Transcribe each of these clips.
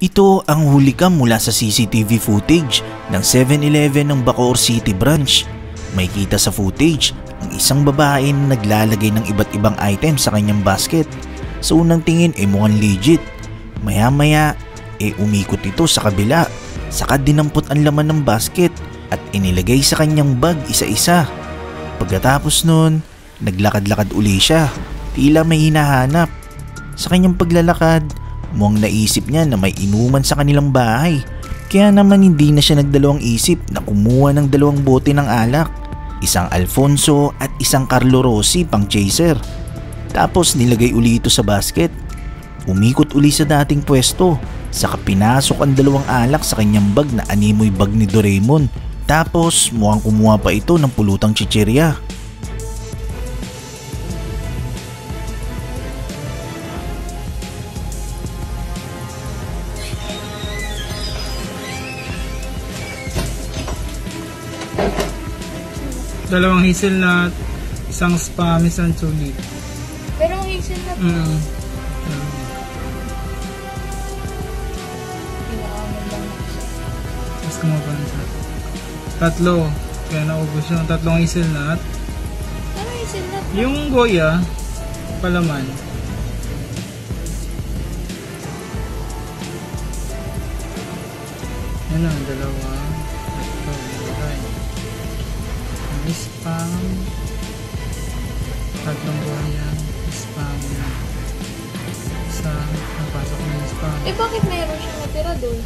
Ito ang hulikam mula sa CCTV footage ng 7-Eleven ng Bacoor City Branch. May kita sa footage ang isang babae na naglalagay ng iba't ibang item sa kanyang basket. Sa unang tingin mukhang legit. Maya-maya umikot ito sa kabila. Saka dinampot ang laman ng basket at inilagay sa kanyang bag isa-isa. Pagkatapos nun, naglakad-lakad uli siya. Tila may hinahanap. Sa kanyang paglalakad, mukhang naisip niya na may inuman sa kanilang bahay. Kaya naman hindi na siya nagdalawang isip na kumuha ng 2 bote ng alak. Isang Alfonso at isang Carlo Rossi pang chaser. Tapos nilagay uli ito sa basket. Umikot uli sa dating pwesto. Saka pinasok ang 2 alak sa kanyang bag na animoy bag ni Doraemon. Tapos mukhang kumuha pa ito ng pulutang chichirya. Dalawang hazelnut, isang spam, isang sulit. Pero ang hazelnut Mas kumapan siya. 3. Kaya naubos yung 3 hazelnut. Ano hazelnut? Yung goya, palaman. Yan ang 2. Spam, 3 goya, spam, isa, napasok na yung spam. Bakit mayroon siyang natira doon?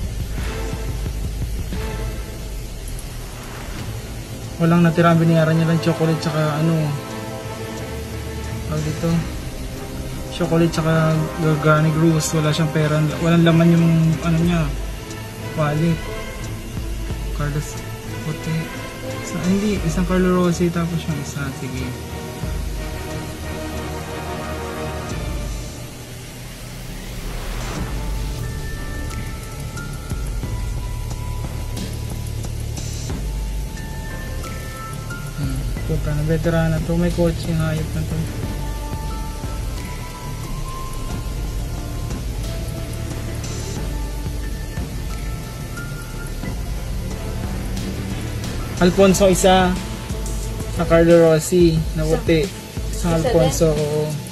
Walang natira, binayaran niya lang chocolate tsaka dito, chocolate tsaka garlic roast. Wala siyang pera, walang laman yung niya, wallet. Carlos puti. Hindi, isang Carlo Rossi tapos yung isa, sige. Puta na, veteran na to, may kotse yung hayop na to. Alfonso isa, sa Carlo Rossi na puti, isang Alfonso, oo.